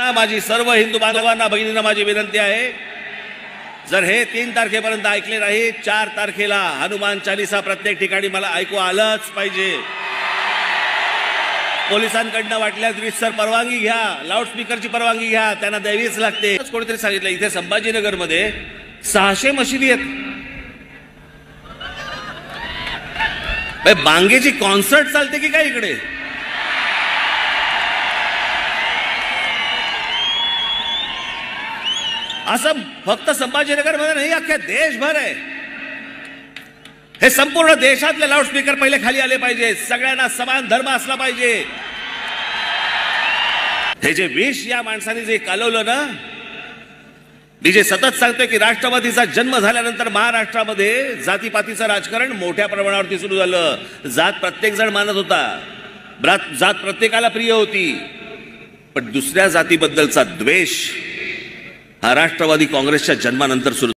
माझी सर्व हिंदू बांधवांना भगिनींना माझी विनंती आहे, जर हे 3 तारखेपर्यंत ऐकले नाही, 4 तारखेला हनुमान चालीसा प्रत्येक ठिकाणी मला ऐकू आलंच पाहिजे. पोलिसांकडनं वाटल्यास रीतसर परवानगी घ्या, लाऊडस्पीकरची परवानगी घ्या, त्यांना द्यावीच लागते. कोणीतरी सांगितलं इथे संभाजीनगरमध्ये 600 मशिदी आहेत. बांगेची कॉन्सर्ट चालते की काय इकडे? असं फक्त संभाजीनगरमध्ये नाही, अख्ख्या देशभर आहे. हे संपूर्ण देशातले लाऊडस्पीकर पहिले खाली आले पाहिजे. सगळ्यांना समान धर्म असला पाहिजे. हे जे विष या माणसाने जे कालवलं ना, मी जे सतत सांगतोय की राष्ट्रवादीचा जन्म झाल्यानंतर महाराष्ट्रामध्ये जातीपातीचं राजकारण मोठ्या प्रमाणावरती सुरू झालं. जात प्रत्येक जण मानत होता, जात प्रत्येकाला प्रिय होती, पण दुसऱ्या जातीबद्दलचा द्वेष हा राष्ट्रवादी काँग्रेसच्या जन्मानंतर सुरू